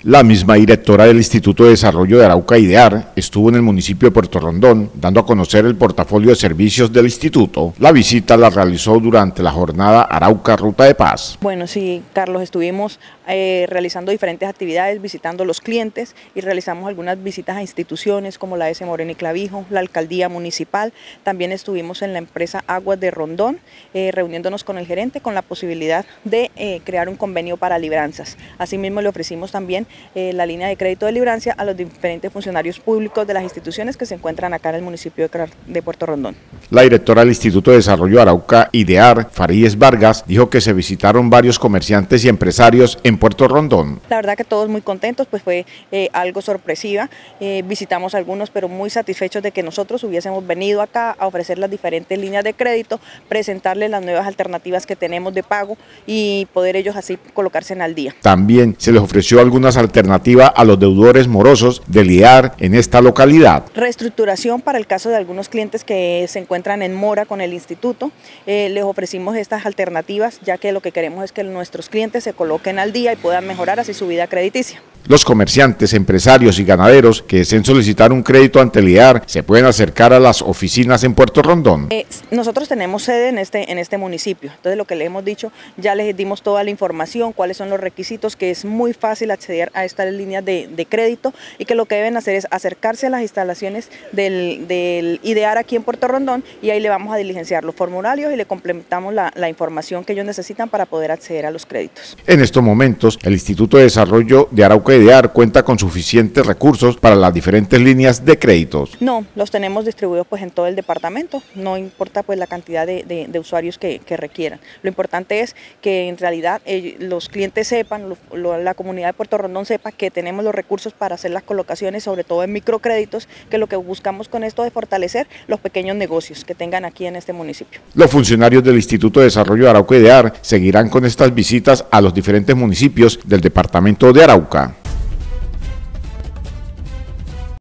La misma directora del Instituto de Desarrollo de Arauca IDEAR estuvo en el municipio de Puerto Rondón dando a conocer el portafolio de servicios del instituto. La visita la realizó durante la jornada Arauca Ruta de Paz. Bueno, sí, Carlos, estuvimos realizando diferentes actividades, visitando los clientes y realizamos algunas visitas a instituciones como la S. Moreno y Clavijo, la Alcaldía Municipal. También estuvimos en la empresa Aguas de Rondón, reuniéndonos con el gerente con la posibilidad de crear un convenio para libranzas. Asimismo, le ofrecimos también la línea de crédito de librancia a los diferentes funcionarios públicos de las instituciones que se encuentran acá en el municipio de Puerto Rondón. La directora del Instituto de Desarrollo de Arauca IDEAR, Faríes Vargas, dijo que se visitaron varios comerciantes y empresarios en Puerto Rondón. La verdad que todos muy contentos, pues fue algo sorpresiva. Visitamos algunos, pero muy satisfechos de que nosotros hubiésemos venido acá a ofrecer las diferentes líneas de crédito, presentarles las nuevas alternativas que tenemos de pago y poder ellos así colocarse al día. También se les ofreció algunas alternativas a los deudores morosos del IDEAR en esta localidad. Reestructuración para el caso de algunos clientes que se encuentran en mora con el instituto. Les ofrecimos estas alternativas, ya que lo que queremos es que nuestros clientes se coloquen al día y puedan mejorar así su vida crediticia. Los comerciantes, empresarios y ganaderos que deseen solicitar un crédito ante el IDEAR se pueden acercar a las oficinas en Puerto Rondón. Nosotros tenemos sede en este municipio, entonces lo que les hemos dicho, ya les dimos toda la información, cuáles son los requisitos, que es muy fácil acceder a estas líneas de crédito y que lo que deben hacer es acercarse a las instalaciones del IDEAR aquí en Puerto Rondón y ahí le vamos a diligenciar los formularios y le complementamos la información que ellos necesitan para poder acceder a los créditos. En estos momentos, el Instituto de Desarrollo de Arauca IDEAR cuenta con suficientes recursos para las diferentes líneas de créditos. No, los tenemos distribuidos pues en todo el departamento, no importa pues la cantidad de usuarios que requieran. Lo importante es que en realidad los clientes sepan, la comunidad de Puerto Rondón sepa que tenemos los recursos para hacer las colocaciones, sobre todo en microcréditos, que lo que buscamos con esto es fortalecer los pequeños negocios que tengan aquí en este municipio. Los funcionarios del Instituto de Desarrollo de Arauca IDEAR seguirán con estas visitas a los diferentes municipios del departamento de Arauca.